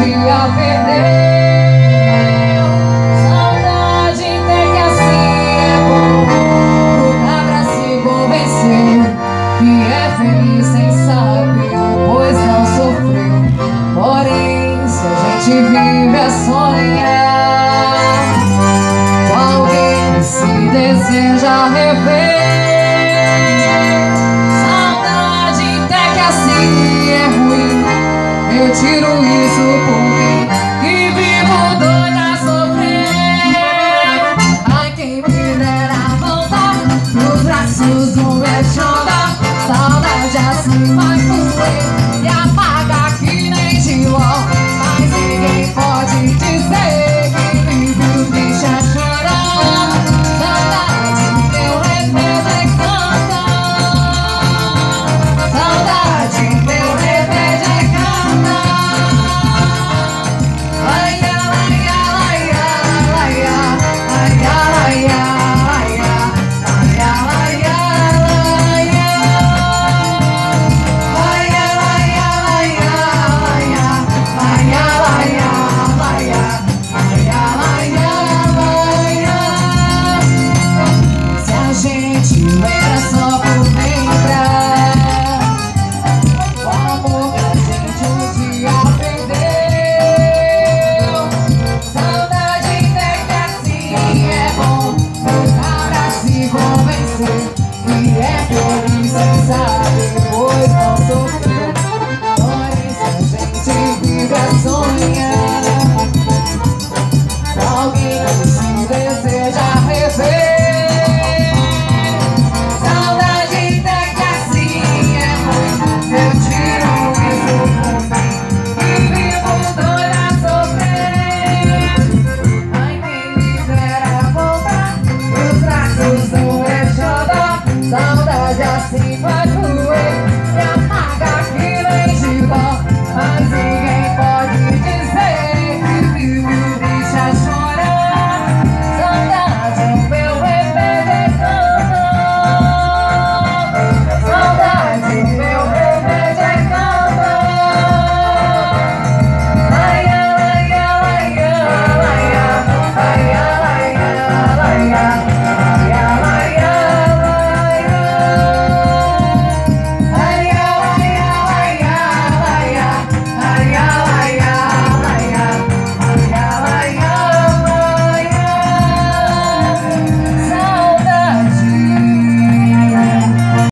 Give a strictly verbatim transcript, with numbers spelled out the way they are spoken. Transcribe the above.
dia perdeu. Saudade tem que assim é bom. Lutar pra se convencer que é feliz sem saber, pois não sofreu. Porém, se a gente vive a sonhar com alguém que se deseja rever,